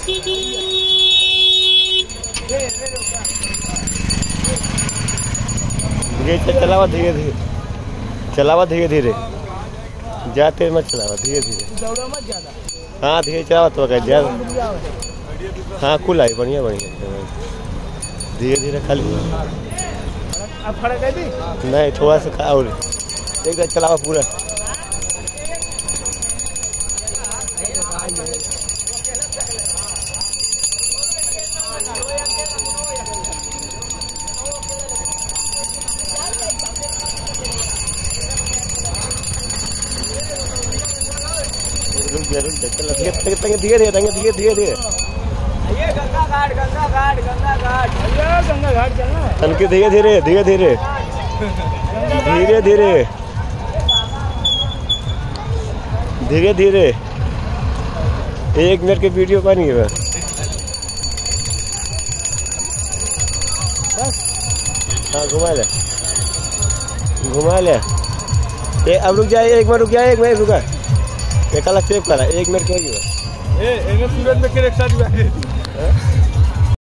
चलावा धीरे धीरे, चलावा धीरे धीरे, जाते मत चलावा धीरे धीरे। हाँ धीरे चलावा तो ज्यादा। हाँ कुल आई बढ़िया बढ़िया, धीरे धीरे खाली। अब खड़ा कर दी नहीं, थोड़ा सा और एक चलावा पूरा। धीरे धीरे धीरे धीरे धीरे गंगा घाट गंगा घाट गंगा घाट गंगा घाट चलना। तनके धीरे धीरे धीरे धीरे धीरे धीरे धीरे धीरे। 1 मिनट के वीडियो बनी है बस। हाँ घुमा ले, घुमा ले। अब रुक जाए, 1 मिनट रुक जाए, 1 मिनट रुका। एक अलग सेव करा, 1 मिनट क्यों? सूरज में एक साथ